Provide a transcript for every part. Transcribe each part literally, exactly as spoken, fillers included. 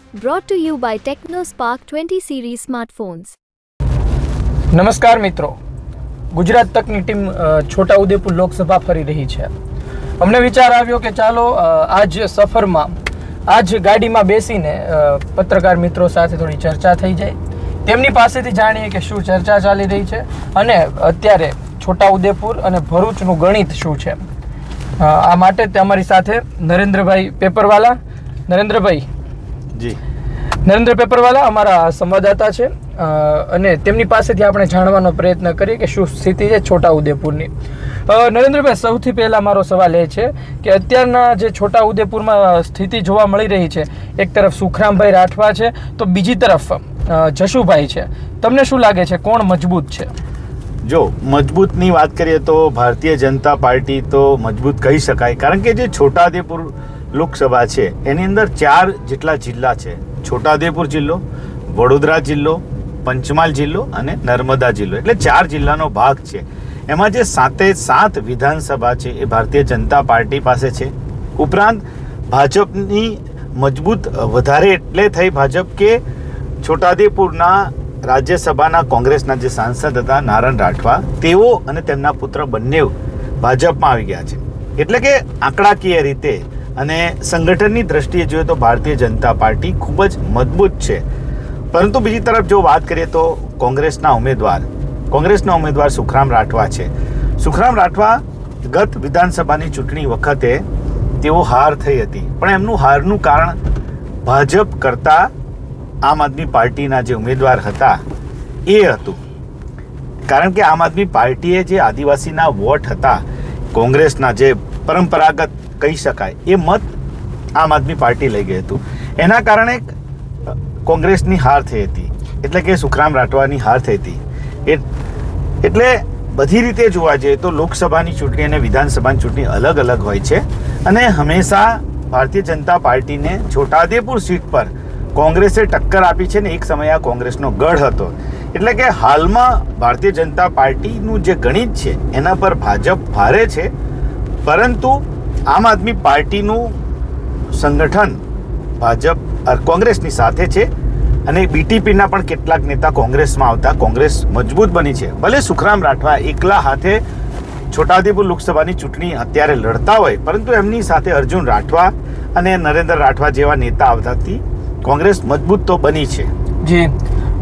brought to you by TechnoSpark twenty series smartphones. નમસ્કાર મિત્રો, ગુજરાત તકની ટીમ છોટાઉદેપુર લોકસભા ફરી રહી છે. અમને વિચાર આવ્યો કે ચાલો આજ સફરમાં આજ ગાડીમાં બેસીને પત્રકાર મિત્રો સાથે થોડી ચર્ચા થઈ જાય, તેમની પાસેથી જાણીએ કે શું ચર્ચા ચાલી રહી છે અને અત્યારે છોટાઉદેપુર અને ભરૂચનું ગણિત શું છે. આ માટે તમારી સાથે નરેન્દ્રભાઈ પેપરવાલા. નરેન્દ્રભાઈ જી નરેન્દ્ર પેપરવાલા અમારા સંવાદદાતા છે અને તેમની પાસેથી આપણે જાણવાનો પ્રયત્ન કરીએ કે શું સ્થિતિ છે છોટાઉદેપુરની. નરેન્દ્રભાઈ, સૌથી પહેલાં મારો સવાલ એ છે કે અત્યારના જે છોટાઉદેપુરમાં સ્થિતિ જોવા મળી રહી છે, એક તરફ સુખરામભાઈ રાઠવા છે તો બીજી તરફ જશુભાઈ છે. તમને શું લાગે છે કોણ મજબૂત છે? જો મજબૂતની વાત કરીએ તો ભારતીય જનતા પાર્ટી તો મજબૂત કહી શકાય, કારણ કે જે છોટાઉદેપુર લોકસભા છે એની અંદર ચાર જેટલા જિલ્લા છે. છોટાઉદેપુર જિલ્લો, વડોદરા જિલ્લો, પંચમહાલ જિલ્લો અને નર્મદા જિલ્લો, એટલે ચાર જિલ્લાનો ભાગ છે. એમાં જે સાતે સાત વિધાનસભા છે એ ભારતીય જનતા પાર્ટી પાસે છે. ઉપરાંત ભાજપની મજબૂત વધારે એટલે થઈ ભાજપ કે છોટાઉદેપુરના રાજ્યસભાના કોંગ્રેસના જે સાંસદ હતા નારણ રાઠવા, તેઓ અને તેમના પુત્ર બંને ભાજપમાં આવી ગયા છે. એટલે કે આંકડાકીય રીતે અને સંગઠનની દ્રષ્ટિએ જોઈએ તો ભારતીય જનતા પાર્ટી ખૂબ જ મજબૂત છે. પરંતુ બીજી તરફ જો વાત કરીએ તો કોંગ્રેસના ઉમેદવાર કોંગ્રેસના ઉમેદવાર સુખરામ રાઠવા છે. સુખરામ રાઠવા ગત વિધાનસભાની ચૂંટણી વખતે તેઓ હાર થઈ હતી, પણ એમનું હારનું કારણ ભાજપ કરતાં આમ આદમી પાર્ટીના જે ઉમેદવાર હતા એ હતું. કારણ કે આમ આદમી પાર્ટીએ જે આદિવાસીના વોટ હતા, કોંગ્રેસના જે પરંપરાગત કહી શકાય એ મત આમ આદમી પાર્ટી લઈ ગઈ હતું. એના કારણે કોંગ્રેસની હાર થઈ હતી, એટલે કે સુખરામ રાઠવાની હાર થઈ હતી. એટલે બધી રીતે જોવા જઈએ તો લોકસભાની ચૂંટણી અને વિધાનસભાની ચૂંટણી અલગ અલગ હોય છે અને હંમેશા ભારતીય જનતા પાર્ટીને છોટાઉદેપુર સીટ પર કોંગ્રેસે ટક્કર આપી છે ને એક સમયે આ કોંગ્રેસનો ગઢ હતો. એટલે કે હાલમાં ભારતીય જનતા પાર્ટીનું જે ગણિત છે એના પર ભાજપ ભારે છે, પરંતુ આમ આદમી પાર્ટીનું સંગઠન ભાજપ કોંગ્રેસની સાથે છે અને બીટીપીના પણ કેટલાક નેતા કોંગ્રેસમાં આવતા કોંગ્રેસ મજબૂત બની છે. ભલે સુખરામ રાઠવા એકલા હાથે છોટાઉદેપુર લોકસભાની ચૂંટણી અત્યારે લડતા હોય, પરંતુ એમની સાથે અર્જુન રાઠવા અને નરેન્દ્ર રાઠવા જેવા નેતા આવતાથી કોંગ્રેસ મજબૂત તો બની છે. જી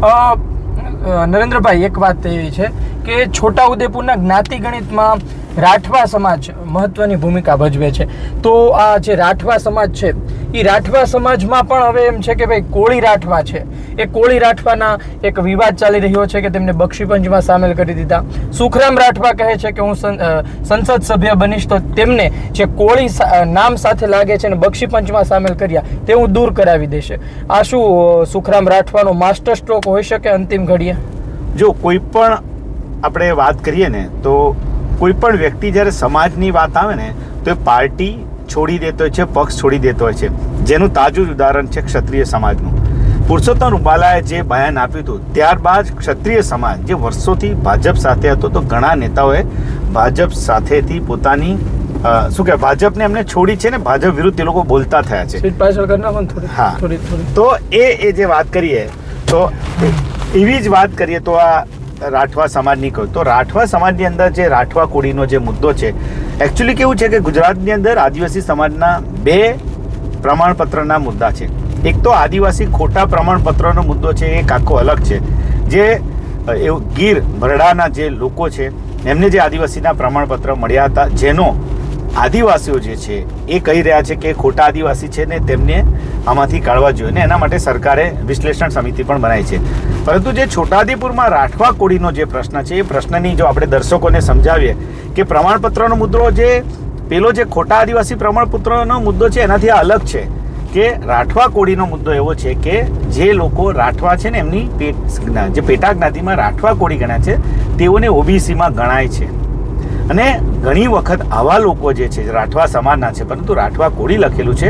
નરેન્દ્રભાઈ, એક વાત એવી છે કે છોટાઉદેપુરના જ્ઞાતિ ગણિતમાં રાઠવા સમાજ મહત્વની ભૂમિકા ભજવે છે. તો આ જે રાઠવા સમાજ છે એ રાઠવા સમાજમાં પણ હવે એમ છે કે ભાઈ કોળી રાઠવા છે, એ કોળી રાઠવાના એક વિવાદ ચાલી રહ્યો છે કે તેમને બક્ષીપંચમાં સામેલ કરી દીધા. સુખરામ રાઠવા કહે છે કે હું સંસદ સભ્ય બનીશ તો તેમને જે કોળી નામ સાથે લાગે છે ને બક્ષીપંચમાં સામેલ કર્યા તે હું દૂર કરાવી દેશે. આ શું સુખરામ રાઠવાનો માસ્ટર સ્ટ્રોક હોઈ શકે અંતિમ ઘડીએ? જો કોઈ પણ આપણે વાત કરીએ ને તો કોઈ પણ વ્યક્તિ જ્યારે સમાજની વાત આવે ને તો એ પાર્ટી છોડી દેતો હોય છે, પક્ષ છોડી દેતો હોય છે. જેનું તાજું ઉદાહરણ છે ક્ષત્રિય સમાજનું. પુરુષોત્તમ રૂપાલાએ જે બયાન આપ્યું હતું ત્યારબાદ ક્ષત્રિય સમાજ જે વર્ષોથી ભાજપ સાથે હતો, તો ઘણા નેતાઓએ ભાજપ સાથેથી પોતાની શું કહેવાય ભાજપને એમને છોડી છે ને ભાજપ વિરુદ્ધ એ લોકો બોલતા થયા છે. હા, તો એ એ જે વાત કરીએ તો એવી જ વાત કરીએ તો આ રાઠવા સમાજની કહું તો રાઠવા સમાજની અંદર જે રાઠવા કોળીનો જે મુદ્દો છે, એકચ્યુઅલી કેવું છે કે ગુજરાતની અંદર આદિવાસી સમાજના બે પ્રમાણપત્રના મુદ્દા છે. એક તો આદિવાસી ખોટા પ્રમાણપત્રનો મુદ્દો છે, એક આખો અલગ છે. જે એવું ગીર ભરડાના જે લોકો છે એમને જે આદિવાસીના પ્રમાણપત્ર મળ્યા હતા, જેનો આદિવાસીઓ જે છે એ કહી રહ્યા છે કે ખોટા આદિવાસી છે ને તેમને આમાંથી કાઢવા જોઈએ ને એના માટે સરકારે વિશ્લેષણ સમિતિ પણ બનાવી છે. પરંતુ જે છોટાઉદેપુરમાં રાઠવા કોળીનો જે પ્રશ્ન છે એ પ્રશ્નની જો આપણે દર્શકોને સમજાવીએ કે પ્રમાણપત્રનો મુદ્દો જે પેલો જે ખોટા આદિવાસી પ્રમાણપત્રનો મુદ્દો છે એનાથી આ અલગ છે. કે રાઠવા કોળીનો મુદ્દો એવો છે કે જે લોકો રાઠવા છે ને એમની જે પેટા જ્ઞાતિમાં રાઠવા કોળી ગણ્યા છે તેઓને ઓબીસીમાં ગણાય છે. અને ઘણી વખત આવા લોકો જે છે રાઠવા સમાજના છે પરંતુ રાઠવા કોળી લખેલું છે,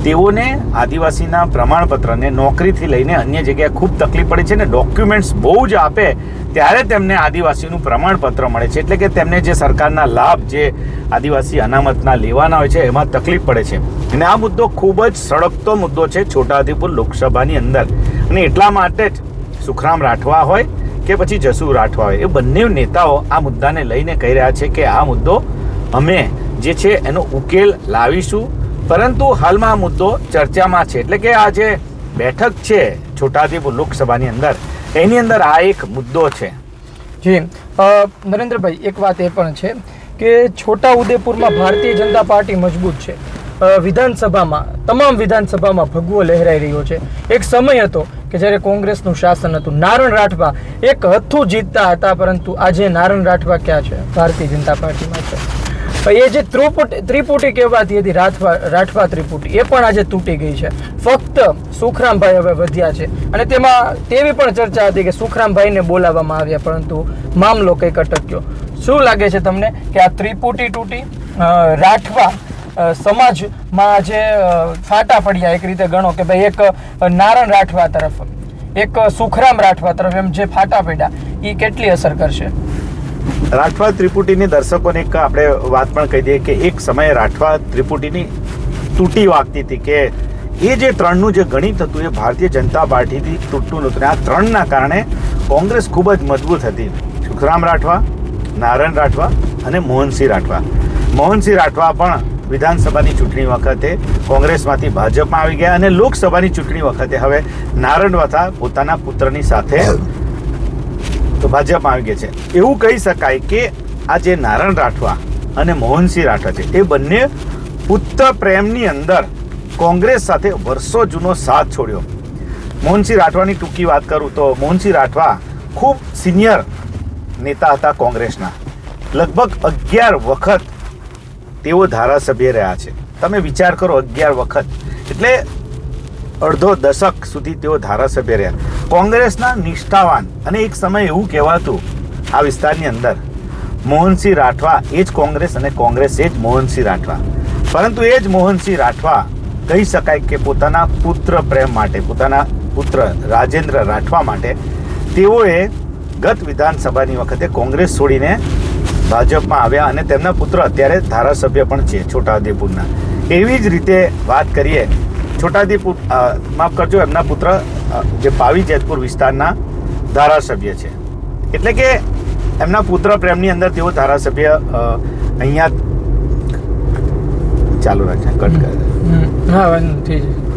તેઓને આદિવાસીના પ્રમાણપત્રને નોકરીથી લઈને અન્ય જગ્યાએ ખૂબ તકલીફ પડે છે ને ડોક્યુમેન્ટ્સ બહુ જ આપે ત્યારે તેમને આદિવાસીનું પ્રમાણપત્ર મળે છે, એટલે કે તેમને જે સરકારના લાભ જે આદિવાસી અનામતના લેવાના હોય છે એમાં તકલીફ પડે છે. અને આ મુદ્દો ખૂબ જ સળગતો મુદ્દો છે છોટાઉદેપુર લોકસભાની અંદર. અને એટલા માટે જ સુખરામ રાઠવા હોય કે પછી જસુ રાઠવા હોય, એ બંને નેતાઓ આ મુદ્દાને લઈને કહી રહ્યા છે કે આ મુદ્દો અમે જે છે એનો ઉકેલ લાવીશું. પરંતુ હાલમાં આ મુદ્દો ચર્ચામાં છે, એટલે કે આ જે બેઠક છે છોટાઉદેપુર લોકસભાની અંદર એની અંદર આ એક મુદ્દો છે. જી નરેન્દ્રભાઈ, એક વાત એ પણ છે કે છોટાઉદેપુરમાં ભારતીય જનતા પાર્ટી મજબૂત છે. વિધાનસભામાં તમામ વિધાનસભામાં ભગવો લહેરાઈ રહ્યો છે. એક સમય હતો કે જ્યારે કોંગ્રેસનું શાસન હતું, નારણ રાઠવા એક હથ્થું જીતતા હતા, પરંતુ આજે નારણ રાઠવા ક્યાં છે? ભારતીય જનતા પાર્ટીમાં છે. એ જે ત્રિપુટી ત્રિપુટી કહેવાતી હતી રાઠવા રાઠવા ત્રિપુટી, એ પણ આજે તૂટી ગઈ છે. ફક્ત સુખરામભાઈ હવે વધ્યા છે. અને તેમાં તેવી પણ ચર્ચા હતી કે સુખરામભાઈને બોલાવવામાં આવ્યા, પરંતુ મામલો કંઈક અટક્યો. શું લાગે છે તમને કે આ ત્રિપુટી તૂટી, રાઠવા સમાજમાં જે ફાટા પડ્યા, એક રીતે ગણો કે ભાઈ એક નારણ રાઠવા તરફ, એક સુખરામ રાઠવા તરફ, એમ જે ફાટા પડ્યા, એ કેટલી અસર કરશે? રાઠવા ત્રિપુટીની દર્શકોને એક આપણે વાત પણ કહી દઈએ કે એક સમયે રાઠવા ત્રિપુટીની તૂટી વાગતી હતી, કે એ જે ત્રણનું જે ગણિત હતું એ ભારતીય જનતા પાર્ટીથી તૂટતું નહોતું. આ ત્રણના કારણે કોંગ્રેસ ખૂબ જ મજબૂત હતી. સુખરામ રાઠવા, નારણ રાઠવા અને મોહનસિંહ રાઠવા. મોહનસિંહ રાઠવા પણ વિધાનસભાની ચૂંટણી વખતે કોંગ્રેસમાંથી ભાજપમાં આવી ગયા અને લોકસભાની ચૂંટણી વખતે હવે નારણ રાઠવા પોતાના પુત્રની સાથે તો ભાજપમાં આવી ગયા છે. એવું કહી શકાય કે આ જે નારણ રાઠવા અને મોહનસિંહ રાઠવા છે એ બંને પુત્ર પ્રેમની અંદર કોંગ્રેસ સાથે વર્ષો જૂનો સાથ છોડ્યો. મોહનસિંહ રાઠવાની ટૂંકી વાત કરું તો મોહનસિંહ રાઠવા ખૂબ સિનિયર નેતા હતા કોંગ્રેસના. લગભગ અગિયાર વખત તેઓ ધારાસભ્ય રહ્યા છે. તમે વિચાર કરો, અગિયાર વખત એટલે અડધો દશક સુધી તેઓ ધારાસભ્ય રહ્યા. કોંગ્રેસના નિષ્ઠાવાન, અને એક સમય એવું કહેવાતું આ વિસ્તારની અંદર મોહનસિંહ રાઠવા એ જ કોંગ્રેસ અને કોંગ્રેસ એ જ મોહનસિંહ રાઠવા. પરંતુ એ જ મોહનસિંહ રાઠવા કહી શકાય કે પોતાના પુત્ર પ્રેમ માટે, પોતાના પુત્ર રાજેન્દ્ર રાઠવા માટે તેઓએ ગત વિધાનસભાની વખતે કોંગ્રેસ છોડીને ભાજપમાં આવ્યા અને તેમના પુત્ર અત્યારે ધારાસભ્ય પણ છે છોટાઉદેપુરના. એવી જ રીતે વાત કરીએ છોટાઉદેપુર, માફ કરજો, એમના પુત્ર જે પાવી જેતપુર વિસ્તારના ધારાસભ્ય છે. એટલે કે એમના પુત્ર પ્રેમની અંદર તેઓ ધારાસભ્ય અહીંયા ચાલુ રાખે કટ કરે.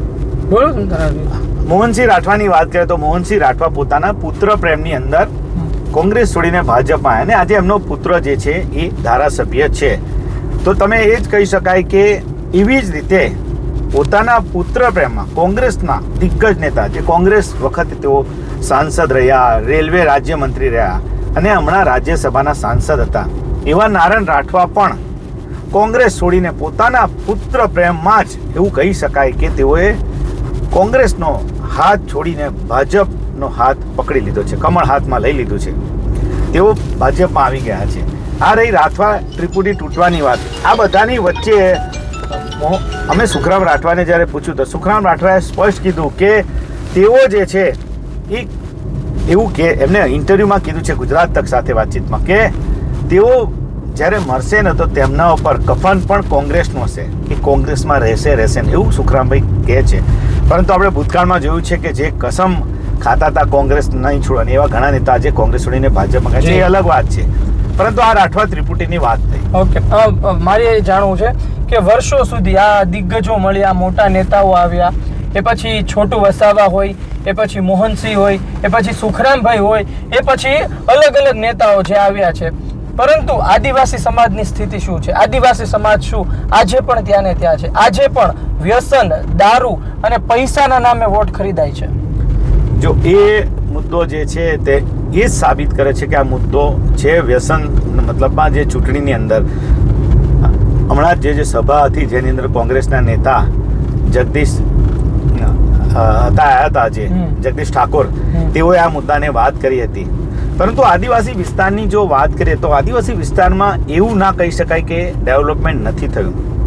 મોહનસિંહ રાઠવાની વાત કરીએ તો મોહનસિંહ રાઠવા પોતાના પુત્ર પ્રેમની અંદર કોંગ્રેસ છોડીને ભાજપમાં અને આજે એમનો પુત્ર જે છે એ ધારાસભ્ય છે. તો તમે એ જ કહી શકાય કે એવી જ રીતે પોતાના પુત્ર પ્રેમમાં કોંગ્રેસના દિગ્ગજ નેતા, જે કોંગ્રેસ વખતે તેઓ સાંસદ રહ્યા, રેલવે રાજ્યમંત્રી રહ્યા અને હમણાં રાજ્યસભાના સાંસદ હતા, એવા નારણ રાઠવા પણ કોંગ્રેસ છોડીને પોતાના પુત્ર પ્રેમમાં જ એવું કહી શકાય કે તેઓએ કોંગ્રેસનો હાથ છોડીને ભાજપનો હાથ પકડી લીધો છે, કમળ હાથમાં લઈ લીધું છે. તેઓ ભાજપમાં આવી ગયા છે. આ રહી રાઠવા ત્રિપુટી તૂટવાની વાત. આ બધાની વચ્ચે અમે સુખરામ રાઠવાને જ્યારે પૂછ્યું તો સુખરામ રાઠવાએ સ્પષ્ટ કીધું કે તેઓ જે છે એ એવું કે એમને ઇન્ટરવ્યુમાં કીધું છે ગુજરાત તક સાથે વાતચીતમાં કે તેઓ જ્યારે મરશે ને તો તેમના ઉપર કફન પણ કોંગ્રેસનું હશે, એ કોંગ્રેસમાં રહેશે રહેશે ને એવું સુખરામભાઈ કહે છે. પરંતુ આપણે ભૂતકાળમાં જોયું છે કે જે કસમ ખાતા હતા કોંગ્રેસ નહીં છોડવાની, એવા ઘણા નેતા આજે કોંગ્રેસ છોડીને ભાજપમાં ગયા છે, એ અલગ વાત છે. પરંતુ આ રાઠવા ત્રિપુટીની વાત થઈ. ઓકે, મારે એ જાણવું છે કે વર્ષો સુધી આ દિગ્ગજો મળ્યા, મોટા નેતાઓ આવ્યા, એ પછી છોટુ વસાવા હોય, એ પછી મોહનસિંહ હોય, એ પછી સુખરામભાઈ હોય, એ પછી અલગ અલગ નેતાઓ જે આવ્યા છે, પરંતુ આદિવાસી સમાજની સ્થિતિ શું છે? આદિવાસી સમાજ શું આજે પણ ત્યાં ને ત્યાં છે? આજે પણ વ્યસન, દારૂ અને પૈસાના નામે વોટ ખરીદાય છે. જો એ મુદ્દો જે છે તે એ જ સાબિત કરે છે કે આ મુદ્દો છે વ્યસન, મતલબમાં જે ચૂંટણીની અંદર હમણાં જે જે સભા હતી જેની અંદર કોંગ્રેસના નેતા જગદીશ હતા આવ્યા હતા, જે જગદીશ ઠાકોર, તેઓએ આ મુદ્દાને વાત કરી હતી. પરંતુ આદિવાસી વિસ્તારની જો વાત કરીએ તો આદિવાસી વિસ્તારમાં એવું ના કહી શકાય કે ડેવલપમેન્ટ નથી થયું.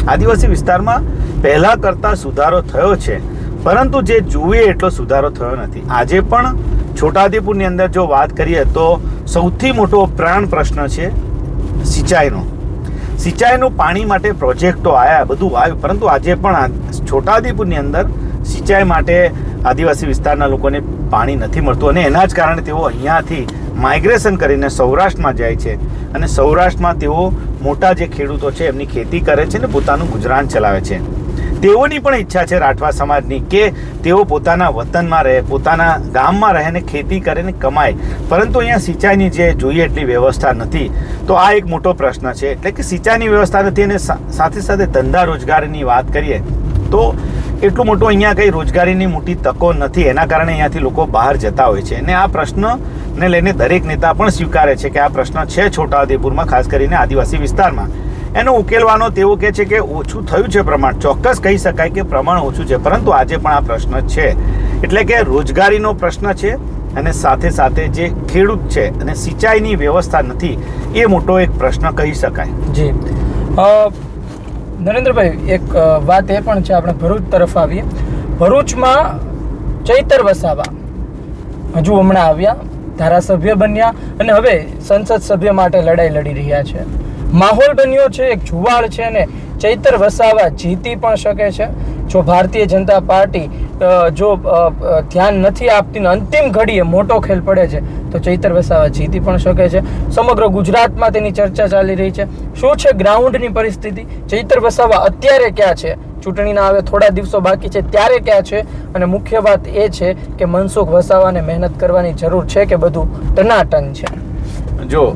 આદિવાસી વિસ્તારમાં પહેલા કરતાં સુધારો થયો છે, પરંતુ જે જોઈએ એટલો સુધારો થયો નથી. આજે પણ છોટાઉદેપુરની અંદર જો વાત કરીએ તો સૌથી મોટો પ્રાણ પ્રશ્ન છે સિંચાઈનો. સિંચાઈનું પાણી માટે પ્રોજેક્ટો આવ્યા, બધું આવ્યું, પરંતુ આજે પણ છોટાઉદેપુરની અંદર સિંચાઈ માટે આદિવાસી વિસ્તારના લોકોને પાણી નથી મળતું અને એના જ કારણે તેઓ અહીંયાથી માઇગ્રેશન કરીને સૌરાષ્ટ્રમાં જાય છે અને સૌરાષ્ટ્રમાં તેઓ મોટા જે ખેડૂતો છે એમની ખેતી કરે છે ને પોતાનું ગુજરાન ચલાવે છે. તેઓની પણ ઈચ્છા છે રાઠવા સમાજની કે તેઓ પોતાના વતનમાં રહે, પોતાના ગામમાં રહે ને ખેતી કરે ને કમાય, પરંતુ અહીંયા સિંચાઈની જે જોઈએ એટલી વ્યવસ્થા નથી. તો આ એક મોટો પ્રશ્ન છે. એટલે કે સિંચાઈની વ્યવસ્થા નથી અને સાથે સાથે ધંધા રોજગારીની વાત કરીએ તો એટલું મોટું અહીંયા કંઈ રોજગારીની મોટી તકો નથી. એના કારણે અહીંયાથી લોકો બહાર જતા હોય છે અને આ પ્રશ્નને લઈને દરેક નેતા પણ સ્વીકારે છે કે આ પ્રશ્ન છે છોટાઉદેપુરમાં, ખાસ કરીને આદિવાસી વિસ્તારમાં. એનો ઉકેલવાનો તેઓ કહે છે કે ઓછું થયું છે પ્રમાણ, ચોક્કસ કહી શકાય કે પ્રમાણ ઓછું છે, પરંતુ આજે પણ આ પ્રશ્ન છે. એટલે કે રોજગારીનો પ્રશ્ન છે અને સાથે સાથે જે ખેડૂત છે અને સિંચાઈની વ્યવસ્થા નથી એ મોટો એક પ્રશ્ન કહી શકાય. જી નરેન્દ્રભાઈ, એક વાત એ પણ છે, આપણે ભરૂચ તરફ આવીએ. ભરૂચમાં ચૈતર વસાવા હજુ હમણાં આવ્યા, ધારાસભ્ય બન્યા અને હવે સંસદ સભ્ય માટે લડાઈ લડી રહ્યા છે. માહોલ બન્યો છે એક જુવાળ છે અને ચૈતર વસાવા જીતી પણ શકે છે. જો ભારતીય જનતા પાર્ટી જો ધ્યાન નથી આપતી ને અંતિમ ઘડીએ મોટો ખેલ પડે છે તો ચૈતર વસાવા જીતી પણ શકે છે. સમગ્ર ગુજરાતમાં તેની ચર્ચા ચાલી રહી છે. શું છે ગ્રાઉન્ડની પરિસ્થિતિ? ચૈતર વસાવા અત્યારે ક્યાં છે? ચૂંટણીના હવે થોડા દિવસો બાકી છે ત્યારે ક્યાં છે? અને મુખ્ય વાત એ છે કે મનસુખ વસાવાને મહેનત કરવાની જરૂર છે કે બધું ટનાટન છે? જો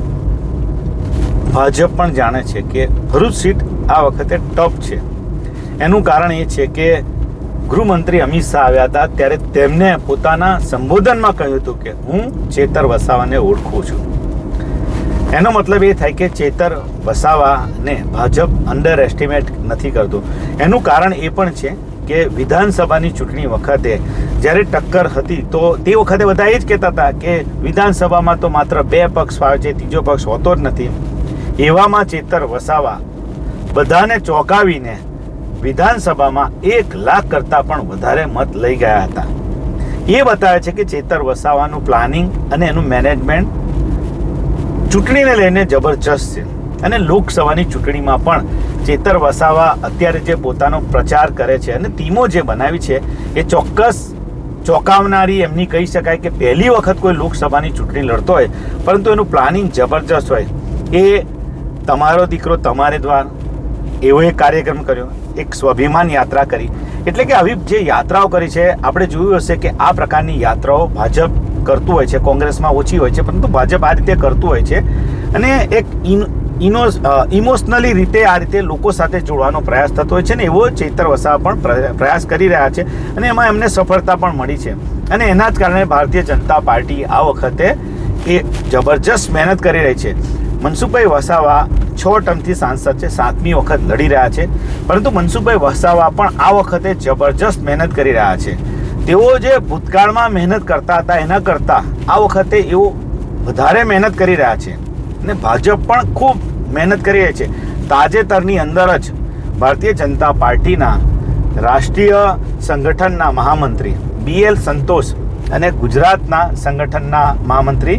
ભાજપ પણ જાણે છે કે ભરૂચ સીટ આ વખતે ટફ છે. એનું કારણ એ છે કે ગૃહમંત્રી અમિત શાહ આવ્યા હતા ત્યારે તેમને પોતાના સંબોધનમાં કહ્યું હતું કે હું ચેતર વસાવાને ઓળખું છું. એનો મતલબ એ થાય કે ચેતર વસાવાને ભાજપ અંડર એસ્ટિમેટ નથી કરતું. એનું કારણ એ પણ છે કે વિધાનસભાની ચૂંટણી વખતે જ્યારે ટક્કર હતી તો તે વખતે બધા એ જ કહેતા હતા કે વિધાનસભામાં તો માત્ર બે પક્ષ ફાવે છે, ત્રીજો પક્ષ હોતો જ નથી. એવામાં ચેતર વસાવા બધાને ચોંકાવીને વિધાનસભામાં એક લાખ કરતાં પણ વધારે મત લઈ ગયા હતા. એ બતાવે છે કે ચેતર વસાવાનું પ્લાનિંગ અને એનું મેનેજમેન્ટ ચૂંટણીને લઈને જબરજસ્ત છે. અને લોકસભાની ચૂંટણીમાં પણ ચેતર વસાવા અત્યારે જે પોતાનો પ્રચાર કરે છે અને ટીમો જે બનાવી છે એ ચોક્કસ ચોંકાવનારી એમની કહી શકાય કે પહેલી વખત કોઈ લોકસભાની ચૂંટણી લડતો હોય પરંતુ એનું પ્લાનિંગ જબરજસ્ત હોય. એ તમારો દીકરો તમારે દ્વાર એવો એક કાર્યક્રમ કર્યો, એક સ્વાભિમાન યાત્રા કરી. એટલે કે આવી જે યાત્રાઓ કરી છે આપણે જોયું હશે કે આ પ્રકારની યાત્રાઓ ભાજપ કરતું હોય છે, કોંગ્રેસમાં ઓછી હોય છે, પરંતુ ભાજપ આ રીતે કરતું હોય છે અને એક ઇનો ઇમોશનલી રીતે આ રીતે લોકો સાથે જોડવાનો પ્રયાસ થતો હોય છે ને એવો ચૈતર વસાવા પણ પ્રયાસ કરી રહ્યા છે અને એમાં એમને સફળતા પણ મળી છે. અને એના જ કારણે ભારતીય જનતા પાર્ટી આ વખતે એ જબરજસ્ત મહેનત કરી રહી છે. મનસુખભાઈ વસાવા છ ટર્મથી સાંસદ છે, સાતમી વખત લડી રહ્યા છે, પરંતુ મનસુખભાઈ વસાવા પણ આ વખતે જબરજસ્ત મહેનત કરી રહ્યા છે. તેઓ જે ભૂતકાળમાં મહેનત કરતા હતા એના કરતાં આ વખતે એઓ વધારે મહેનત કરી રહ્યા છે અને ભાજપ પણ ખૂબ મહેનત કરી રહી છે. તાજેતરની અંદર જ ભારતીય જનતા પાર્ટીના રાષ્ટ્રીય સંગઠનના મહામંત્રી બી એલ સંતોષ અને ગુજરાતના સંગઠનના મહામંત્રી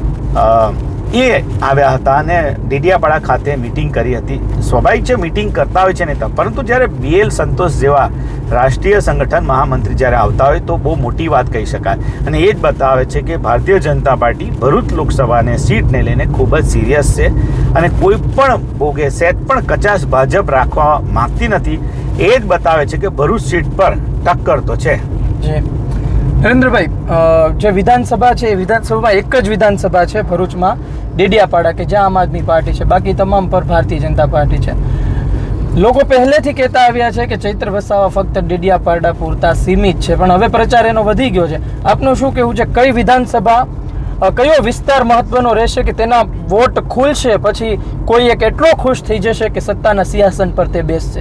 એ આવ્યા હતા અને ડેડિયાપાડા ખાતે મિટિંગ કરી હતી. સ્વાભાવિક છે મિટિંગ કરતા હોય છે નેતા, પરંતુ જ્યારે બી એલ સંતોષ જેવા રાષ્ટ્રીય સંગઠન મહામંત્રી જ્યારે આવતા હોય તો બહુ મોટી વાત કહી શકાય. અને એ જ બતાવે છે કે ભારતીય જનતા પાર્ટી ભરૂચ લોકસભાને સીટને લઈને ખૂબ જ સિરિયસ છે અને કોઈ પણ ભોગે સેટ પણ કચાશ ભાજપ રાખવા માંગતી નથી. એ જ બતાવે છે કે ભરૂચ સીટ પર ટક્કર તો છે. નરેન્દ્રભાઈ, જે વિધાનસભા છે એ વિધાનસભામાં એક જ વિધાનસભા છે ભરૂચમાં, ડેડિયાપાડા, કે જ્યાં આમ આદમી પાર્ટી છે, બાકી તમામ પર ભારતીય જનતા પાર્ટી છે. લોકો પહેલેથી કહેતા આવ્યા છે કે ચૈતર વસાવા ફક્ત ડેડિયાપાડા પૂરતા સીમિત છે, પણ હવે પ્રચાર એનો વધી ગયો છે. આપનું શું કહેવું છે? કઈ વિધાનસભા, કયો વિસ્તાર મહત્વનો રહેશે કે તેના વોટ ખુલશે પછી કોઈ એક એટલો ખુશ થઈ જશે કે સત્તાના સિંહાસન પર તે બેસશે?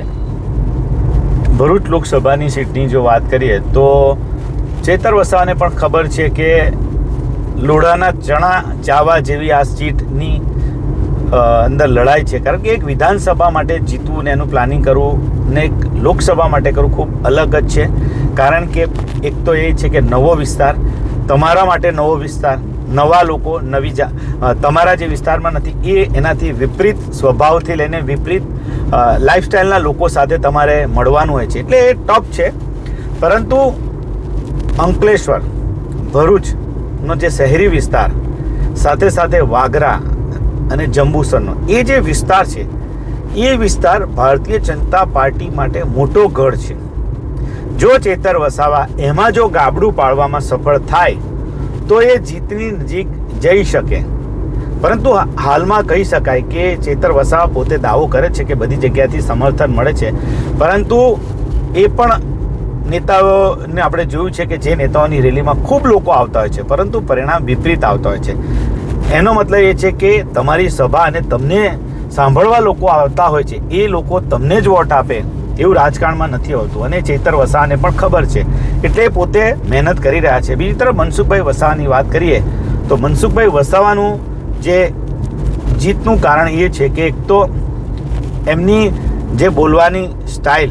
ભરૂચ લોકસભાની સીટની જો વાત કરીએ તો ચેતર વસાવાને પણ ખબર છે કે લોઢાના ચણા ચાવા જેવી આ સીટની અંદર લડાઈ છે, કારણ કે એક વિધાનસભા માટે જીતવું ને એનું પ્લાનિંગ કરવું ને એક લોકસભા માટે કરવું ખૂબ અલગ જ છે. કારણ કે એક તો એ છે કે નવો વિસ્તાર, તમારા માટે નવો વિસ્તાર, નવા લોકો, નવી જા તમારા જે વિસ્તારમાં નથી એ એનાથી વિપરીત સ્વભાવથી લઈને વિપરીત લાઈફસ્ટાઈલના લોકો સાથે તમારે મળવાનું હોય છે, એટલે એ ટફ છે. પરંતુ અંકલેશ્વર, ભરૂચનો જે શહેરી વિસ્તાર સાથે સાથે વાગરા અને જંબુસરનો એ જે વિસ્તાર છે એ વિસ્તાર ભારતીય જનતા પાર્ટી માટે મોટો ગઢ છે. જો ચેતર વસાવા એમાં જો ગાબડું પાડવામાં સફળ થાય તો એ જીતની નજીક જઈ શકે. પરંતુ હાલમાં કહી શકાય કે ચેતર વસાવા પોતે દાવો કરે છે કે બધી જગ્યાથી સમર્થન મળે છે, પરંતુ એ પણ નેતાઓને આપણે જોયું છે કે જે નેતાઓની રેલીમાં ખૂબ લોકો આવતા હોય છે પરંતુ પરિણામ વિપરીત આવતા હોય છે. એનો મતલબ એ છે કે તમારી સભા અને તમને સાંભળવા લોકો આવતા હોય છે એ લોકો તમને જ વોટ આપે એવું રાજકારણમાં નથી હોતું, અને ચેતર વસાવાને પણ ખબર છે, એટલે પોતે મહેનત કરી રહ્યા છે. બીજી તરફ મનસુખભાઈ વસાવાની વાત કરીએ તો મનસુખભાઈ વસાવાનું જે જીતનું કારણ એ છે કે એક તો એમની જે બોલવાની સ્ટાઇલ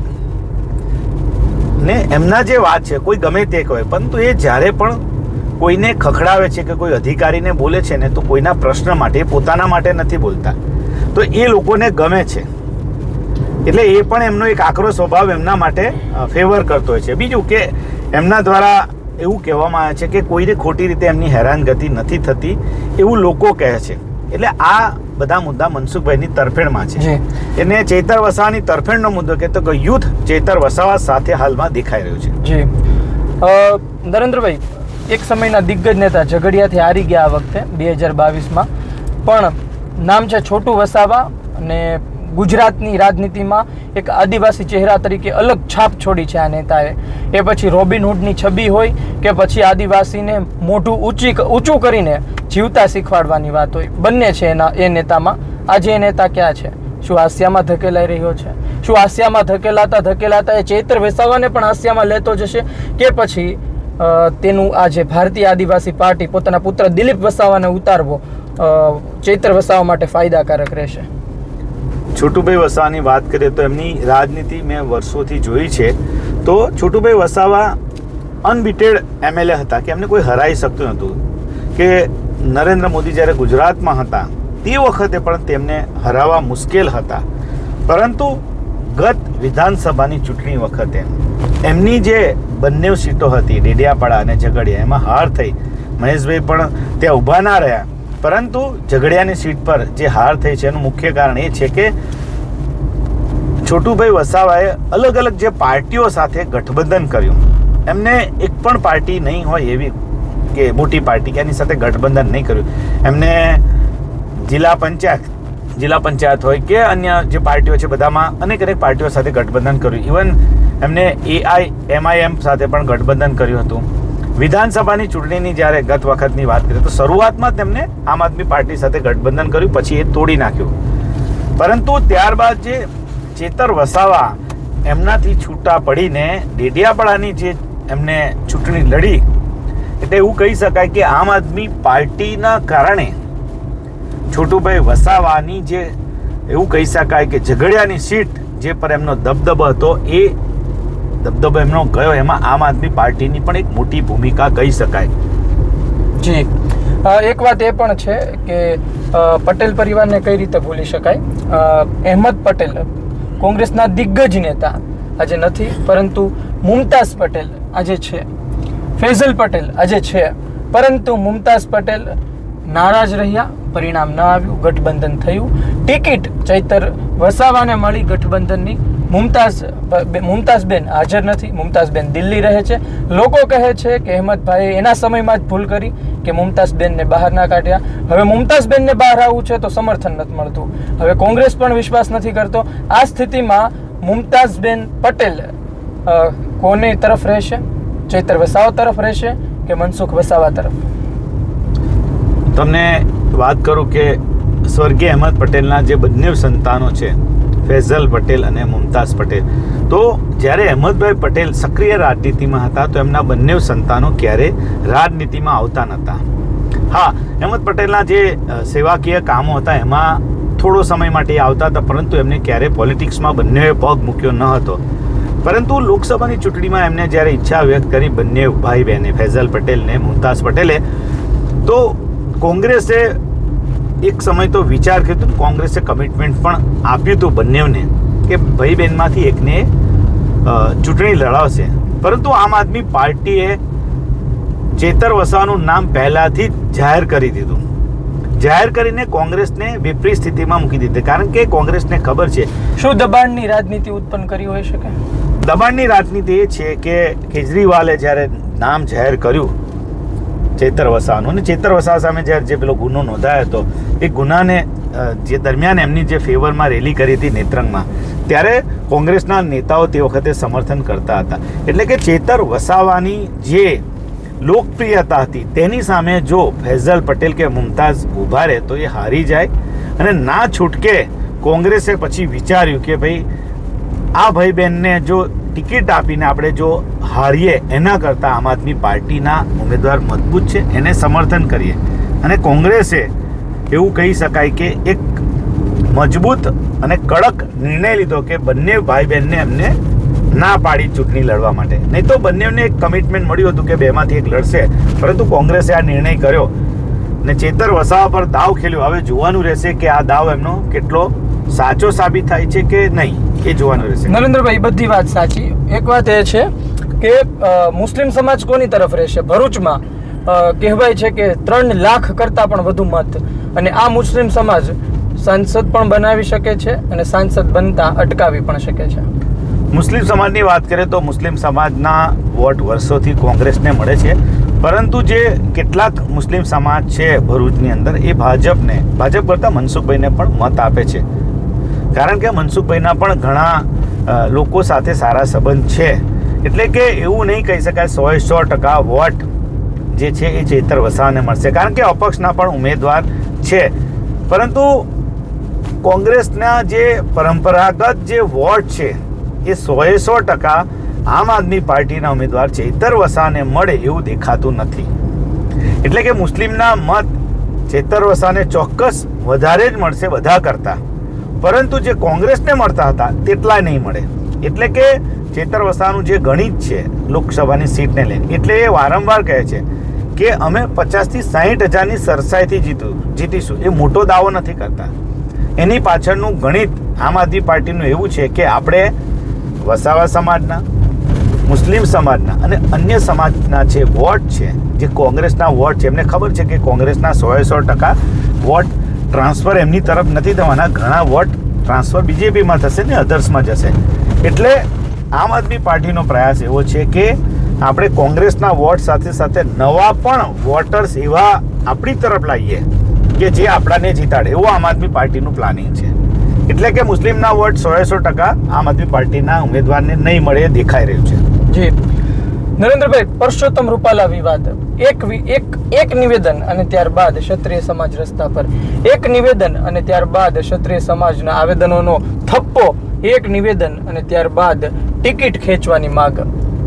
ને એમના જે વાત છે, કોઈ ગમે તે કહે પરંતુ એ જ્યારે પણ કોઈને ખખડાવે છે કે કોઈ અધિકારીને બોલે છે ને તો કોઈના પ્રશ્ન માટે, પોતાના માટે નથી બોલતા, તો એ લોકોને ગમે છે. એટલે એ પણ એમનો એક આકરો સ્વભાવ એમના માટે ફેવર કરતો હોય છે. બીજું કે એમના દ્વારા એવું કહેવામાં આવે છે કે કોઈને ખોટી રીતે એમની હેરાનગતિ નથી થતી એવું લોકો કહે છે. એટલે આ બધા મુદ્દા મનસુખભાઈની તરફેણમાં છે. એને ચેતર વસાવાની તરફેણનો મુદ્દો કે તો યુથ ચેતર વસાવા સાથે હાલમાં દેખાઈ રહ્યું છે. જી નરેન્દ્રભાઈ, એક સમયના દિગ્ગજ નેતા ઝઘડિયાથી હારી ગયા આ વખતે બે હજાર બાવીસમાં, પણ નામ છે છોટુ વસાવા અને ગુજરાતની રાજનીતિમાં એક આદિવાસી ચહેરા તરીકે અલગ છાપ છોડી છે આ નેતાએ. એ પછી રોબિનહૂડની છબી હોય કે પછી આદિવાસીને મોઢું ઊંચી ઊંચું કરીને જીવતા શીખવાડવાની વાત હોય, બંને છે એના એ નેતામાં. આજે એ નેતા ક્યાં છે? શું હાસ્યામાં ધકેલાઈ રહ્યો છે? શું હાસ્યામાં ધકેલાતા ધકેલાતા એ ચૈત્ર વસાવાને પણ હાસ્યામાં લેતો જશે કે પછી તેનું આ જે ભારતીય આદિવાસી પાર્ટી પોતાના પુત્ર દિલીપ વસાવાને ઉતારવો ચૈત્ર વસાવા માટે ફાયદાકારક રહેશે? છોટુભાઈ વસાવાની વાત કરીએ તો એમની રાજનીતિ મેં વર્ષોથી જોઈ છે. તો છોટુભાઈ વસાવા અનબીટેડ એમએલએ હતા કે એમને કોઈ હરાઈ શકતું નહોતું. કે નરેન્દ્ર મોદી જ્યારે ગુજરાતમાં હતા તે વખતે પણ તેમને હરાવવા મુશ્કેલ હતા, પરંતુ ગત વિધાનસભાની ચૂંટણી વખતે એમની જે બંને સીટો હતી ડેડિયાપાડા અને ઝઘડિયા, એમાં હાર થઈ. મહેશભાઈ પણ ત્યાં ઊભા ના રહ્યા, પરંતુ ઝઘડિયાની સીટ પર જે હાર થઈ છે એનું મુખ્ય કારણ એ છે કે છોટુભાઈ વસાવાએ અલગ અલગ જે પાર્ટીઓ સાથે ગઠબંધન કર્યું. એમને એક પણ પાર્ટી નહીં હોય એવી કે મોટી પાર્ટી કે એની સાથે ગઠબંધન નહીં કર્યું. એમને જિલ્લા પંચાયત જિલ્લા પંચાયત હોય કે અન્ય જે પાર્ટીઓ છે બધામાં અનેક અનેક પાર્ટીઓ સાથે ગઠબંધન કર્યું. ઇવન એમને એઆઈ એમઆઈએમ સાથે પણ ગઠબંધન કર્યું હતું. વિધાનસભાની ચૂંટણીની જ્યારે ગત વખતની વાત કરીએ તો શરૂઆતમાં તેમને આમ આદમી પાર્ટી સાથે ગઠબંધન કર્યું, પછી એ તોડી નાખ્યું. પરંતુ ત્યારબાદ જે ચેતર વસાવા એમનાથી છૂટા પડીને ડેડિયાપાડાની જે એમને ચૂંટણી લડી, એટલે એવું કહી શકાય કે આમ આદમી પાર્ટીના કારણે છોટુભાઈ વસાવાની જે એવું કહી શકાય કે ઝઘડિયાની સીટ જે પર એમનો દબદબો હતો એ દબદબો એમનો ગયો, એમાં આમ આદમી પાર્ટીની પણ એક મોટી ભૂમિકા કહી શકાય. જી, એક વાત એ પણ છે કે પટેલ પરિવારને કઈ રીતે ભૂલી શકાય. અહેમદ પટેલ કોંગ્રેસના દિગ્ગજ નેતા આજે નથી, પરંતુ મુમતાઝ પટેલ આજે છે, ફૈઝલ પટેલ આજે છે, પરંતુ મુમતાઝ પટેલ નારાજ રહ્યા, પરિણામ ન આવ્યું, ગઠબંધન થયું, ટિકિટ ચૈતર વસાવાને મળી ગઠબંધનની. મુમતાઝ મુમતાઝબેન હાજર નથી, મુમતાઝબેન દિલ્હી રહે છે. લોકો કહે છે કે અહેમદભાઈએ એના સમયમાં જ ભૂલ કરી કે મુમતાઝબેનને બહાર ના કાઢ્યા. હવે મુમતાઝબેનને બહાર આવવું છે તો સમર્થન નથી મળતું, હવે કોંગ્રેસ પણ વિશ્વાસ નથી કરતો. આ સ્થિતિમાં મુમતાઝબેન પટેલ કોની તરફ રહેશે? ચૈતર વસાવા તરફ રહેશે કે મનસુખ વસાવા તરફ? તમને વાત કરું કે સ્વર્ગીય અહેમદ પટેલના જે બંને સંતાનો છે, ફૈઝલ પટેલ અને મુમતાઝ પટેલ, તો જ્યારે અહેમદભાઈ પટેલ સક્રિય રાજનીતિમાં હતા તો એમના બંને સંતાનો ક્યારે રાજનીતિમાં આવતા નહોતા. હા, અહેમદ પટેલના જે સેવાકીય કામો હતા એમાં થોડો સમય માટે આવતા હતા, પરંતુ એમને ક્યારે પોલિટિક્સમાં બંને પગ મૂક્યો ન હતો. પરંતુ લોકસભાની ચૂંટણીમાં એમને જ્યારે ઈચ્છા વ્યક્ત કરી બંને ભાઈ બહેને, ફૈઝલ પટેલ ને મુમતાઝ પટેલે, તો કોંગ્રેસે એક સમય તો વિચાર કર્યો હતો, કોંગ્રેસે કમિટમેન્ટ પણ આપ્યું હતું બંનેને કે ભાઈ બહેનમાંથી એકને ચૂંટણી લડાવશે. પરંતુ આમ આદમી પાર્ટીએ ચેતર વસાવાનું નામ પહેલાથી જ જાહેર કરી દીધું. જાહેર કરીને કોંગ્રેસને વિપરીત સ્થિતિમાં મૂકી દીધી, કારણ કે કોંગ્રેસને ખબર છે. શું દબાણની રાજનીતિ ઉત્પન્ન કરી હોઈ શકે? દબાણની રાજનીતિ એ છે કે કેજરીવાલે જ્યારે નામ જાહેર કર્યું ચેતર વસાવાનું, અને ચેતર વસાવા સામે જ્યારે જે પેલો ગુનો નોંધાયો હતો, એ ગુનાને જે દરમિયાન એમની જે ફેવરમાં રેલી કરી હતી નેત્રંગમાં, ત્યારે કોંગ્રેસના નેતાઓ તે વખતે સમર્થન કરતા હતા. એટલે કે ચેતર વસાવાની જે લોકપ્રિયતા હતી તેની સામે જો ફૈઝલ પટેલ કે મુમતાઝ ઊભા રહે તો એ હારી જાય, અને ના છૂટકે કોંગ્રેસે પછી વિચાર્યું કે ભાઈ આ ભાઈ બહેનને જો ટિકિટ આપીને આપણે જો હારીએ એના કરતાં આમ આદમી પાર્ટીના ઉમેદવાર મજબૂત છે, એને સમર્થન કરીએ. અને કોંગ્રેસે એવું કહી શકાય કે એક મજબૂત અને કડક નિર્ણય લીધો કે બંને ભાઈ બહેનને એમને ના પાડી ચૂંટણી લડવા માટે. નહીં તો બંનેને એક કમિટમેન્ટ મળ્યું હતું કે બેમાંથી એક લડશે, પરંતુ કોંગ્રેસે આ નિર્ણય કર્યો ને ચેતર વસાવા પર દાવ ખેલ્યો. હવે જોવાનું રહેશે કે આ દાવ એમનો કેટલો સાચો સાબિત થાય છે કે નહીં, એ જોવાનું રહેશે. નરેન્દ્રભાઈ, બધી વાત સાચી. એક વાત એ છે કે મુસ્લિમ સમાજ કોની તરફ રહેશે? ભરૂચમાં કહેવાય છે કે ત્રણ લાખ કરતાં પણ વધુ મત, અને આ મુસ્લિમ સમાજ સાંસદ પણ બનાવી શકે છે અને સાંસદ બનતા અટકાવી પણ શકે છે. મુસ્લિમ સમાજની વાત કરીએ તો મુસ્લિમ સમાજના વોટ વર્ષોથી કોંગ્રેસને મળે છે, પરંતુ જે કેટલાક મુસ્લિમ સમાજ છે ભરૂચની અંદર, એ ભાજપને ભાજપ કરતાં મનસુખભાઈને પણ મત આપે છે. કારણ કે મનસુખભાઈના પણ ઘણા લોકો સાથે સારા સંબંધ છે. એટલે કે એવું નહીં કહી શકાય સો સો ટકા વોટ જે છે એ ચેતર વસાવાને મળશે, કારણ કે અપક્ષના પણ ઉમેદવાર છે. પરંતુ કોંગ્રેસના જે પરંપરાગત જે વોટ છે એ સોએ સો ટકા આમ આદમી પાર્ટીના ઉમેદવાર ચેતર વસાવાને મળે એવું દેખાતું નથી. એટલે કે મુસ્લિમના મત ચેતર વસાવાને ચોક્કસ વધારે જ મળશે બધા કરતાં, પરંતુ જે કોંગ્રેસને મળતા હતા તેટલા નહીં મળે. એટલે કે ચેતર વસાવાનું જે ગણિત છે લોકસભાની સીટને લઈને, એટલે એ વારંવાર કહે છે કે અમે પચાસથી સાહીઠ હજારની સરસાઈથી જીતું જીતીશું. એ મોટો દાવો નથી કરતા. એની પાછળનું ગણિત આમ આદમી પાર્ટીનું એવું છે કે આપણે વસાવા સમાજના, મુસ્લિમ સમાજના અને અન્ય સમાજના જે વોટ છે, જે કોંગ્રેસના વોટ છે, એમને ખબર છે કે કોંગ્રેસના સોએ સો ટકા વોટ ટ્રાન્સફર એમની તરફ નથી થવાના, ઘણા વોટ ટ્રાન્સફર બીજેપીમાં થશે ને અધર્સમાં જશે. એટલે આમ આદમી પાર્ટીનો પ્રયાસ એવો છે કે આપણે કોંગ્રેસના વોટ સાથે સાથે નવા પણ વોટર્સ એવા આપણી તરફ લાવીએ કે જે આપણાને જીતાડે, એવું આમ આદમી પાર્ટીનું પ્લાનિંગ છે. એટલે કે મુસ્લિમના વોટ સો સો ટકા આમ આદમી પાર્ટીના ઉમેદવારને નહીં મળે દેખાઈ રહ્યું છે. જી નરેન્દ્રભાઈ, પરસોત્તમ રૂપાલા વિવાદ, એક એક એક નિવેદન અને ત્યારબાદ ક્ષત્રિય સમાજ રસ્તા પર, એક નિવેદન અને ત્યારબાદ ક્ષત્રિય સમાજના આવેદનોનો થપ્પો, એક નિવેદન અને ત્યારબાદ ટિકિટ ખેંચવાની માંગ.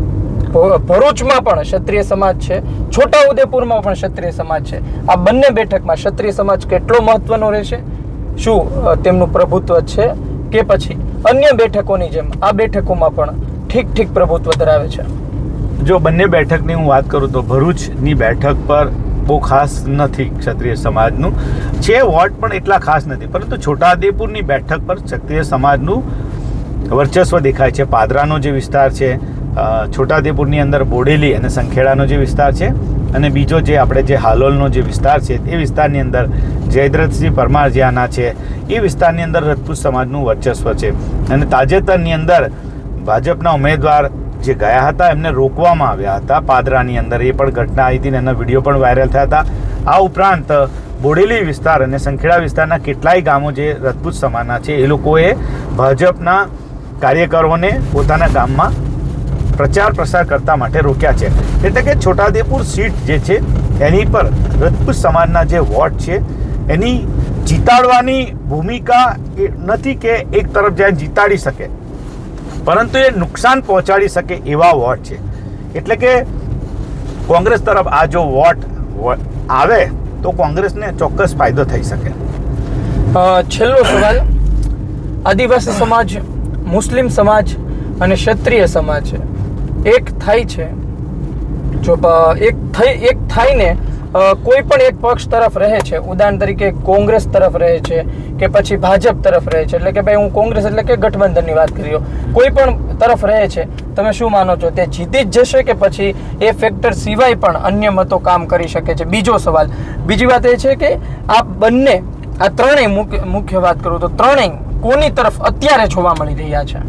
ભરૂચમાં પણ ક્ષત્રિય સમાજ છે, છોટાઉદેપુરમાં પણ ક્ષત્રિય સમાજ છે. આ બંને બેઠકમાં ક્ષત્રિય સમાજ કેટલો મહત્વનો રહેશે? શું તેમનું પ્રભુત્વ છે કે પછી અન્ય બેઠકોની જેમ આ બેઠકોમાં પણ ઠીક ઠીક પ્રભુત્વ ધરાવે છે? જો બંને બેઠકની હું વાત કરું તો ભરૂચની બેઠક પર બહુ ખાસ નથી ક્ષત્રિય સમાજનું છે, વોટ પણ એટલા ખાસ નથી, પરંતુ છોટાઉદેપુરની બેઠક પર ક્ષત્રિય સમાજનું વર્ચસ્વ દેખાય છે. પાદરાનો જે વિસ્તાર છે, છોટાઉદેપુરની અંદર બોડેલી અને સંખેડાનો જે વિસ્તાર છે, અને બીજો જે આપણે જે હાલોલનો જે વિસ્તાર છે એ વિસ્તારની અંદર જયદ્રથસિંહ પરમાર જે આના છે એ વિસ્તારની અંદર રજપૂત સમાજનું વર્ચસ્વ છે. અને તાજેતરની અંદર ભાજપના ઉમેદવાર જે ગયા હતા એમને રોકવામાં આવ્યા હતા પાદરાની અંદર, એ પણ ઘટના આવી હતી ને એના વિડીયો પણ વાયરલ થયા હતા. આ ઉપરાંત બોડેલી વિસ્તાર અને સંખેડા વિસ્તારના કેટલાય ગામો જે રજપૂત સમાજના છે એ લોકોએ ભાજપના કાર્યકરોને પોતાના ગામમાં પ્રચાર પ્રસાર કરતા માટે રોક્યા છે. એટલે કે છોટાઉદેપુર સીટ જે છે એની પર રજપૂત સમાજના જે વોટ છે એની જીતાડવાની ભૂમિકા નથી કે એક તરફ જાય જીતાડી શકે, પરંતુ એ નુકસાન પહોંચાડી શકે એવા વોટ છે. એટલે કે કોંગ્રેસ તરફ આ જો વોટ આવે તો કોંગ્રેસને ચોક્કસ ફાયદો થઈ શકે. છેલ્લો સવાલ, આદિવાસી સમાજ, મુસ્લિમ સમાજ અને ક્ષત્રિય સમાજ એક થાય છે, જો એક થઈ એક થાયને કોઈ પણ એક પક્ષ તરફ રહે છે, ઉદાહરણ તરીકે કોંગ્રેસ તરફ રહે છે કે પછી ભાજપ તરફ રહે છે, એટલે કે ભાઈ હું કોંગ્રેસ એટલે કે ગઠબંધનની વાત કરી રહ્યો, કોઈ પણ તરફ રહે છે, તમે શું માનો છો, તે જીતી જ જશે કે પછી એ ફેક્ટર સિવાય પણ અન્ય મતો કામ કરી શકે છે? બીજો સવાલ, બીજી વાત એ છે કે આ બંને, આ ત્રણેય મુખ્ય મુખ્ય વાત કરું તો ત્રણેય કોની તરફ અત્યારે જોવા મળી રહ્યા છે?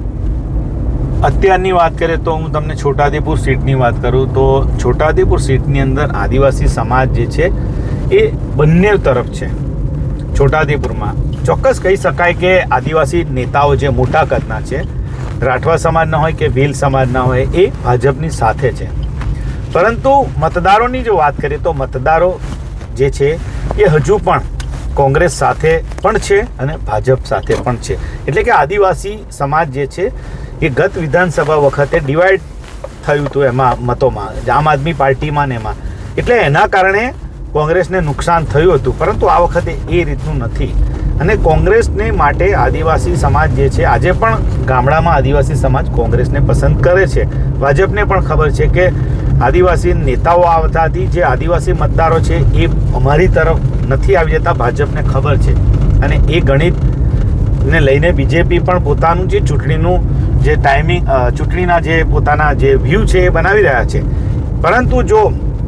અત્યારની વાત કરીએ તો હું તમને છોટાઉદેપુર સીટની વાત કરું તો છોટાઉદેપુર સીટની અંદર આદિવાસી સમાજ જે છે એ બંને તરફ છે. છોટાઉદેપુરમાં ચોક્કસ કહી શકાય કે આદિવાસી નેતાઓ જે મોટા કદના છે, રાઠવા સમાજના હોય કે ભીલ સમાજના હોય, એ ભાજપની સાથે છે. પરંતુ મતદારોની જો વાત કરીએ તો મતદારો જે છે એ હજુ પણ કોંગ્રેસ સાથે પણ છે અને ભાજપ સાથે પણ છે. એટલે કે આદિવાસી સમાજ જે છે એ ગત વિધાનસભા વખતે ડિવાઈડ થયું હતું એમાં મતોમાં, આમ આદમી પાર્ટીમાં ને એમાં, એટલે એના કારણે કોંગ્રેસને નુકસાન થયું હતું. પરંતુ આ વખતે એ રીતનું નથી અને કોંગ્રેસને માટે આદિવાસી સમાજ જે છે, આજે પણ ગામડામાં આદિવાસી સમાજ કોંગ્રેસને પસંદ કરે છે. ભાજપને પણ ખબર છે કે આદિવાસી નેતાઓ આવતાથી જે આદિવાસી મતદારો છે એ અમારી તરફ નથી આવી જતા, ભાજપને ખબર છે. અને એ ગણિતને લઈને બીજેપી પણ પોતાનું જે ચૂંટણીનું જે ટાઈમિંગ, ચૂંટણીના જે પોતાના જે વ્યૂ છે એ બનાવી રહ્યા છે. પરંતુ જો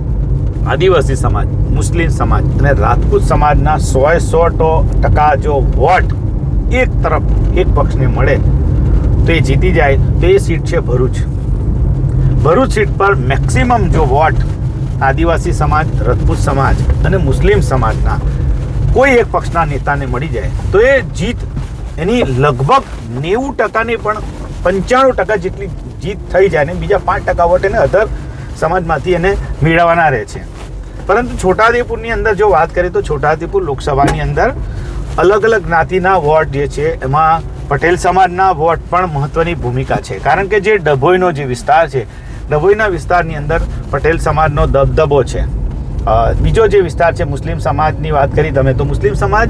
આદિવાસી સમાજ, મુસ્લિમ સમાજ અને રાજપૂત સમાજના સોએ સો ટકા જો વોટ એક તરફ એક પક્ષને મળે તો એ જીતી જાય તો એ સીટ છે ભરૂચ. ભરૂચ સીટ પર મેક્સિમમ જો વોટ આદિવાસી સમાજ, રાજપૂત સમાજ અને મુસ્લિમ સમાજના કોઈ એક પક્ષના નેતાને મળી જાય તો એ જીત એની લગભગ નેવું ટકાની પણ પંચાણું ટકા જેટલી જીત થઈ જાય ને બીજા પાંચ ટકા વોટ એને અધર સમાજમાંથી એને મેળવવાના રહે છે. પરંતુ છોટાઉદેપુરની અંદર જો વાત કરીએ તો છોટાઉદેપુર લોકસભાની અંદર અલગ અલગ જ્ઞાતિના વોટ જે છે એમાં પટેલ સમાજના વોટ પણ મહત્વની ભૂમિકા છે. કારણ કે જે ડભોઈનો જે વિસ્તાર છે, ડભોઈના વિસ્તારની અંદર પટેલ સમાજનો દબદબો છે. બીજો જે વિસ્તાર છે મુસ્લિમ સમાજની વાત કરી તમે તો મુસ્લિમ સમાજ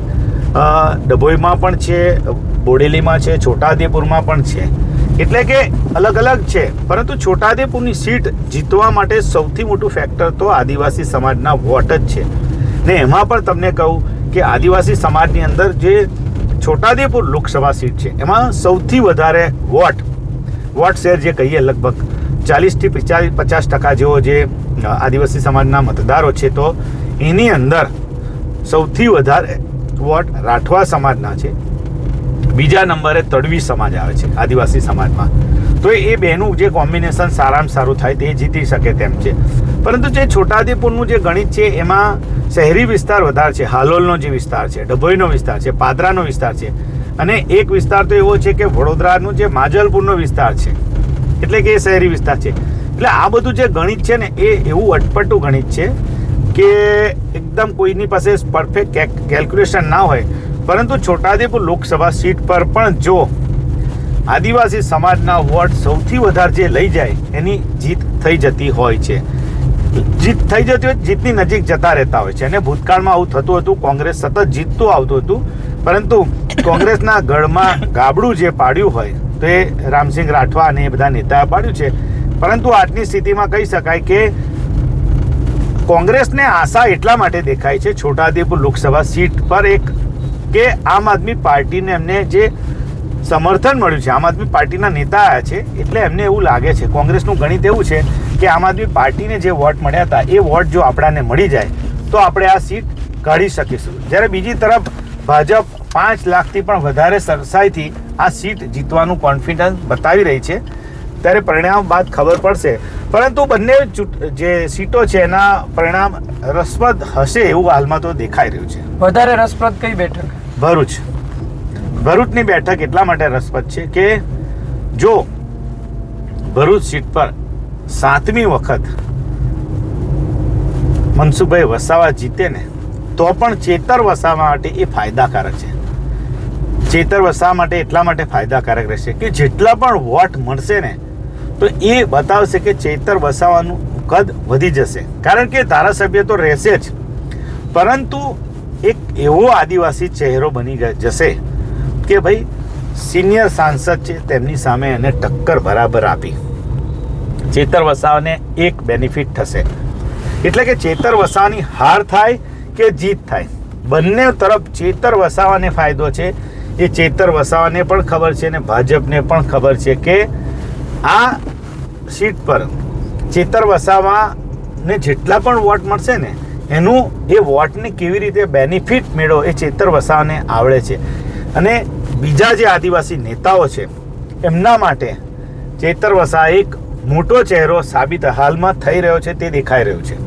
ડભોઈમાં પણ છે, બોડેલીમાં છે, છોટાઉદેપુરમાં પણ છે. એટલે કે અલગ અલગ છે. પરંતુ છોટાઉદેપુરની સીટ જીતવા માટે સૌથી મોટું ફેક્ટર તો આદિવાસી સમાજના વોટ જ છે. ને એમાં પણ તમને કહું કે આદિવાસી સમાજની અંદર જે છોટાઉદેપુર લોકસભા સીટ છે એમાં સૌથી વધારે વોટ વોટ શેર જે કહીએ લગભગ ચાલીસથી પિચાલીસ પચાસ ટકા જેવો જે આદિવાસી સમાજના મતદારો છે, તો એની અંદર સૌથી વધારે વોટ રાઠવા સમાજના છે. બીજા નંબરે તડવી સમાજ આવે છે આદિવાસી સમાજમાં. તો એ બેનું જે કોમ્બિનેશન સારામાં સારું થાય તે જીતી શકે તેમ છે. પરંતુ જે છોટાઉદેપુરનું જે ગણિત છે એમાં શહેરી વિસ્તાર વધારે છે. હાલોલનો જે વિસ્તાર છે, ડભોઈનો વિસ્તાર છે, પાદરાનો વિસ્તાર છે અને એક વિસ્તાર તો એવો છે કે વડોદરાનું જે માજલપુરનો વિસ્તાર છે, એટલે કે એ શહેરી વિસ્તાર છે. એટલે આ બધું જે ગણિત છે ને એ એવું અટપટું ગણિત છે કે એકદમ કોઈની પાસે પરફેક્ટ કેલ્ક્યુલેશન ના હોય. પરંતુ છોટાઉદેપુર લોકસભા સીટ પર પણ જો આદિવાસી સમાજના વોટ સૌથી વધારે જે લઈ જાય એની જીત થઈ જતી હોય છે. જીત થઈ જતી હોય, જીતની નજીક જતા રહેતા હોય છે. અને ભૂતકાળમાં આવું થતું હતું, કોંગ્રેસ સતત જીતતું આવતું હતું. પરંતુ કોંગ્રેસના ગઢમાં ગાબડું જે પાડ્યું હોય તો એ રામસિંહ રાઠવા અને એ બધા નેતાએ પાડ્યું છે. પરંતુ આજની સ્થિતિમાં કહી શકાય કે કોંગ્રેસને આશા એટલા માટે દેખાય છે છોટાઉદેપુર લોકસભા સીટ પર એક કે આમ આદમી પાર્ટીને એમને જે સમર્થન મળ્યું છે, આમ આદમી પાર્ટીના નેતા આવ્યા છે એટલે એમને એવું લાગે છે, કોંગ્રેસનું ગણિત એવું છે કે આમ આદમી પાર્ટીને જે વોટ મળ્યા હતા એ વોટ જો આપણાને મળી જાય તો આપણે આ સીટ કાઢી શકીશું. જ્યારે બીજી તરફ ભાજપ પાંચ લાખથી પણ વધારે સરસાઈથી આ સીટ જીતવાનું કોન્ફિડન્સ બતાવી રહી છે. ત્યારે પરિણામ બાદ ખબર પડશે. પરંતુ બંને જે સીટો છે એના પરિણામ રસપ્રદ હશે એવું હાલમાં તો દેખાઈ રહ્યું છે. વધારે રસપ્રદ કઈ બેઠક? ભરૂચ. ભરૂચની બેઠક એટલા માટે રસપ્રદ છે કે જો ભરૂચ સીટ પર સાતમી વખત મનસુખભાઈ વસાવા જીતે ને તો પણ ચેતર વસાવા માટે એ ફાયદાકારક છે. ચેતર વસાવા માટે એટલા માટે ફાયદાકારક રહેશે કે જેટલા પણ વોટ મળશે ને તો એ બતાવશે કે ચેતર વસાવાનું કદ વધી જશે. કારણ કે ધારાસભ્ય તો રહેશે જ, પરંતુ એક એવો આદિવાસી ચહેરો બની ગયા જશે કે ભાઈ સિનિયર સાંસદ છે તેમની સામે એને ટક્કર બરાબર આપી. ચેતર વસાવાને એક બેનિફિટ થશે, એટલે કે ચેતર વસાવાની હાર થાય કે જીત થાય, બંને તરફ ચેતર વસાવાને ફાયદો છે. એ ચેતર વસાવાને પણ ખબર છે અને ભાજપને પણ ખબર છે કે આ સીટ પર ચેતર વસાવાને જેટલા પણ વોટ મળશે ને એનું એ વોટને કેવી રીતે બેનિફિટ મેળવો એ ચેતર વસાવાને આવડે છે. અને બીજા જે આદિવાસી નેતાઓ છે એમના માટે ચેતર વસાવા એક મોટો ચહેરો સાબિત હાલમાં થઈ રહ્યો છે, તે દેખાઈ રહ્યું છે.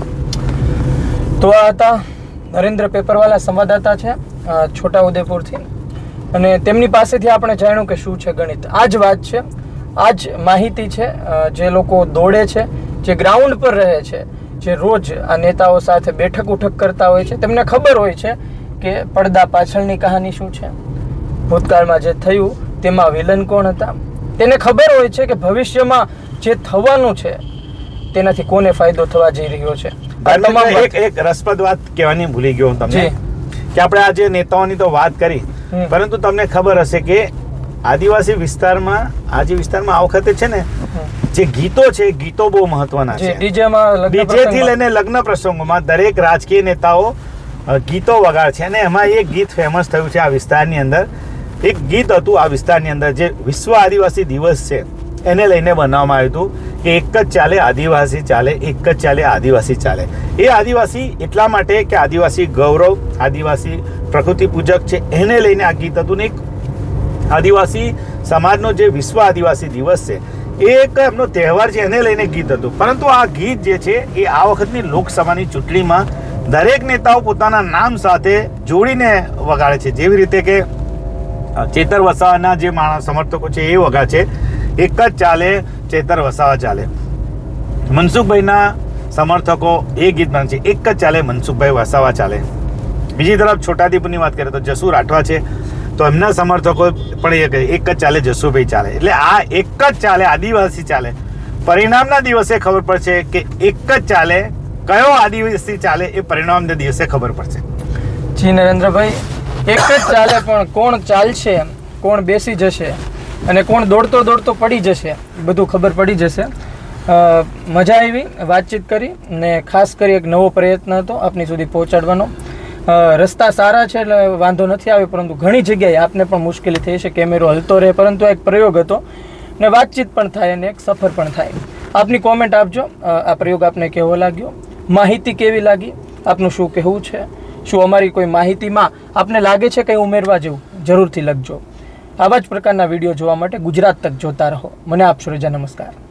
તો આ હતા નરેન્દ્ર પેપરવાલા, સંવાદદાતા છે છોટાઉદેપુરથી, અને તેમની પાસેથી આપણે જાણ્યું કે શું છે ગણિત. આ જ વાત છે, આ જ માહિતી છે. જે લોકો દોડે છે, જે ગ્રાઉન્ડ પર રહે છે, જે રોજ આ નેતાઓ સાથે બેઠક ઉઠક કરતા હોય છે, તેમને ખબર હોય છે કે પડદા પાછળની કહાની શું છે, ભૂતકાળમાં જે થયું તેમાં વિલન કોણ હતા. તેને ખબર હોય છે કે ભવિષ્યમાં જે થવાનું છે તેનાથી કોને ફાયદો થવા જઈ રહ્યો છે. એક એક રસપ્રદ વાત કહેવાની ભૂલી ગયો હું તમને, કે આપણે આજે નેતાઓની તો વાત કરી, પરંતુ તમને ખબર હશે કે આદિવાસી વિસ્તારમાં આ જે વિસ્તારમાં આ વખતે છે ને જે ગીતો છે, ગીતો બહુ મહત્વના છે. ડીજે થી લઈને લગ્ન પ્રસંગોમાં દરેક રાજકીય નેતાઓ ગીતો વગાડે છે, અને એમાં એક ગીત ફેમસ થયું છે આ વિસ્તારની અંદર. એક ગીત હતું આ વિસ્તારની અંદર જે વિશ્વ આદિવાસી દિવસ છે એને લઈને બનાવવામાં આવ્યું હતું કે એક જ ચાલે આદિવાસી ચાલે, એક જ ચાલે આદિવાસી ચાલે. એ આદિવાસી એટલા માટે કે આદિવાસી ગૌરવ, આદિવાસી પ્રકૃતિ પૂજક છે, એને લઈને આ ગીત હતું. ને એક આદિવાસી સમાજનો જે વિશ્વ આદિવાસી દિવસ છે એ એક એમનો તહેવાર છે, એને લઈને ગીત હતું. પરંતુ આ ગીત જે છે એ આ વખતની લોકસભાની ચૂંટણીમાં દરેક નેતાઓ પોતાના નામ સાથે જોડીને વગાડે છે. જેવી રીતે કે ચેતર વસાવાના જે માણસ સમર્થકો છે એ વગાડે છે એક જ ચાલે ચેતર વસાવા ચાલે. મનસુખભાઈના સમર્થકો એ ગીત બને છે એક જ ચાલે મનસુખભાઈ વસાવા ચાલે. બીજી તરફ છોટાઉદેપુરની વાત કરીએ તો જસુ રાઠવા છે, તો એમના સમર્થકો પણ એક જ ચાલે જસુભાઈ ચાલે. એટલે આ એક જ ચાલે આદિવાસી ચાલે. પરિણામના દિવસે ખબર પડશે કે એક જ ચાલે કયો આદિવાસી ચાલે, એ પરિણામના દિવસે ખબર પડશે. જી નરેન્દ્રભાઈ, એક જ ચાલે, પણ કોણ ચાલશે, કોણ બેસી જશે અને કોણ દોડતો દોડતો પડી જશે એ બધું ખબર પડી જશે. મજા આવી વાતચીત કરી, ને ખાસ કરી એક નવો પ્રયત્ન હતો આપની સુધી પહોંચાડવાનો. રસ્તા સારા છે એટલે વાંધો નથી આવ્યો, પરંતુ ઘણી જગ્યાએ આપને પણ મુશ્કેલી થઈ છે, કેમેરો હલતો રહે, પરંતુ એક પ્રયોગ હતો ને વાતચીત પણ થાય અને એક સફર પણ થાય. આપની કોમેન્ટ આપજો, આ પ્રયોગ આપને કેવો લાગ્યો, માહિતી કેવી લાગી, આપનું શું કહેવું છે, શું અમારી કોઈ માહિતીમાં આપને લાગે છે કંઈ ઉમેરવા જેવું, જરૂરથી લખજો. આવા જ પ્રકારના વિડીયો જોવા માટે ગુજરાત તક જોતા રહો. મને આપશો રજા, નમસ્કાર.